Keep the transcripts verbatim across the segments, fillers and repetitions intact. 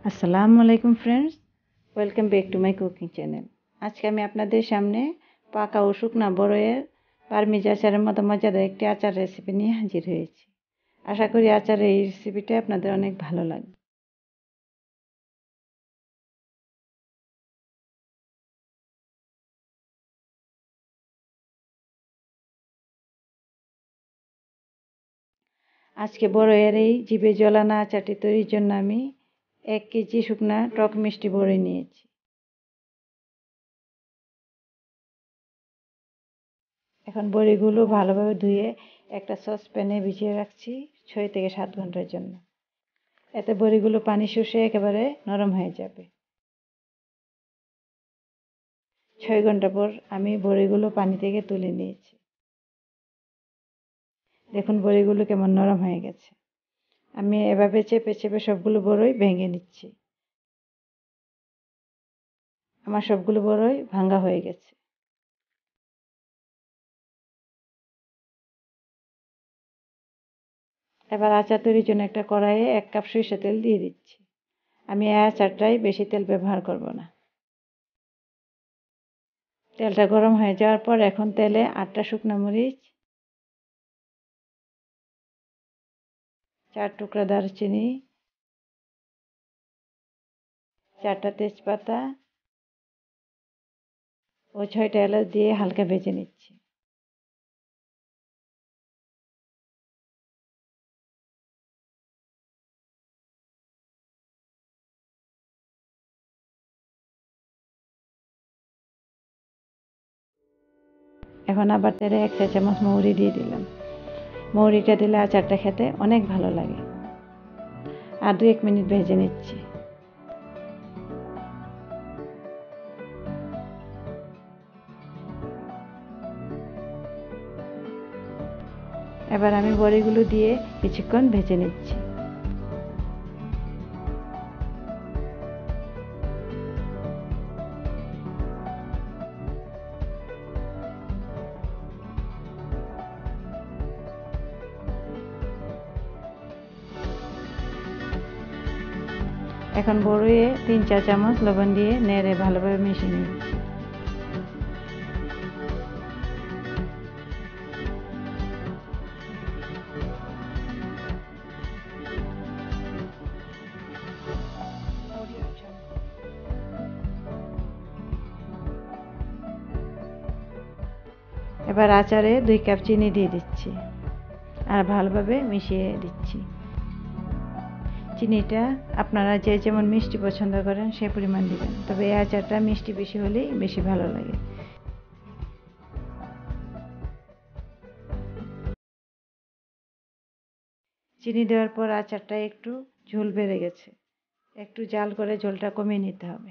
আসসালামু আলাইকুম friends, welcome back to my cooking channel. আজকে আমি আপনাদের সামনে পাকা ও শুকনা বড়ইয়ের পারমিজ আচারের মতো মজাদার একটি আচার রেসিপি নিয়ে হাজির হয়েছি। আশা করি আচারের এই রেসিপিটা আপনাদের অনেক ভালো লাগবে। আজকে বড়ইয়ের এই জিভে জলানা আচারটি তৈরির জন্য আমি এক কেজি শুকনা টক মিষ্টি বড়ই নিয়েছি। এখন বড়িগুলো ভালোভাবে ধুয়ে একটা সসপ্যানে ভিজিয়ে রাখছি ছয় থেকে সাত ঘন্টার জন্য। এতে বড়িগুলো পানি শুষে একেবারে নরম হয়ে যাবে। ছয় ঘন্টা পর আমি বড়িগুলো পানি থেকে তুলে নিয়েছি। দেখুন বড়িগুলো কেমন নরম হয়ে গেছে। আমি এভাবে চেপে চেপে সবগুলো বড়ই ভেঙে নিচ্ছি। আমার সবগুলো বড়ই ভাঙা হয়ে গেছে। এবার আচার তৈরির জন্য একটা কড়াইয়ে এক কাপ সরিষা তেল দিয়ে দিচ্ছি। আমি এই আচারটায় বেশি তেল ব্যবহার করব না। তেলটা গরম হয়ে যাওয়ার পর এখন তেলে আটটা শুকনো মরিচ, চার টুকরা দারচিনি, চারটা তেজপাতা ও ছয়টা এলাচ দিয়ে হালকা ভেজে নিচ্ছি। এখন আবার তেলে এক চা চামচ মৌরি দিয়ে দিলাম। মৌরিটা দিলে আচারটা খেতে অনেক ভালো লাগে। আর দু এক মিনিট ভেজে নিচ্ছি। এবার আমি বড়িগুলো দিয়ে কিছুক্ষণ ভেজে নিচ্ছি। এখন বড়িয়ে তিন চার চামচ লবণ দিয়ে নেড়ে ভালোভাবে মিশিয়ে নিচ্ছি। এবার আচারে দুই কাপ চিনি দিয়ে দিচ্ছি আর ভালোভাবে মিশিয়ে দিচ্ছি। চিনিটা আপনারা যে যেমন মিষ্টি পছন্দ করেন সে পরিমাণ দিবেন, তবে এই আচারটা মিষ্টি বেশি হলেই বেশি ভালো লাগে। চিনি দেওয়ার পর আচারটা একটু ঝোল বেড়ে গেছে, একটু জাল করে ঝোলটা কমিয়ে নিতে হবে।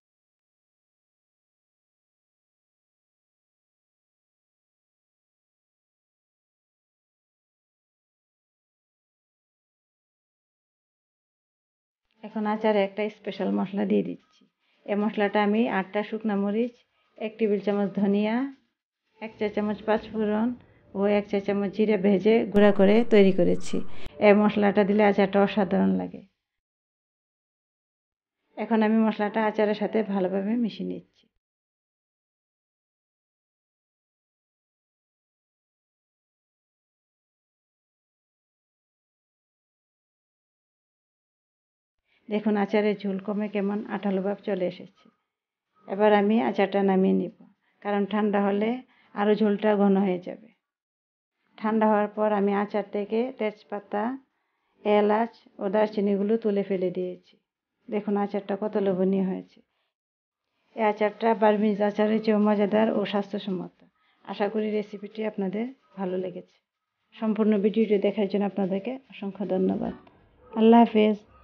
এখন আচারে একটা স্পেশাল মশলা দিয়ে দিচ্ছি। এই মশলাটা আমি আটটা শুকনা মরিচ, এক টেবিল চামচ ধনিয়া, এক চা চামচ পাঁচফোড়ন ও এক চা চামচ জিরে ভেজে গুঁড়া করে তৈরি করেছি। এই মশলাটা দিলে আচারটা অসাধারণ লাগে। এখন আমি মশলাটা আচারের সাথে ভালোভাবে মিশিয়ে নিচ্ছি। দেখুন আচারের ঝোল কমে কেমন আঠালো ভাব চলে এসেছে। এবার আমি আচারটা নামিয়ে নিব, কারণ ঠান্ডা হলে আরও ঝোলটা ঘন হয়ে যাবে। ঠান্ডা হওয়ার পর আমি আচার থেকে তেজপাতা, এলাচ ও দারচিনিগুলো তুলে ফেলে দিয়েছি। দেখুন আচারটা কত লোভনীয় হয়েছে। এই আচারটা বার্মিজ আচারের চেয়েও মজাদার ও স্বাস্থ্যসম্মত। আশা করি রেসিপিটি আপনাদের ভালো লেগেছে। সম্পূর্ণ ভিডিওটি দেখার জন্য আপনাদেরকে অসংখ্য ধন্যবাদ। আল্লাহ হাফেজ।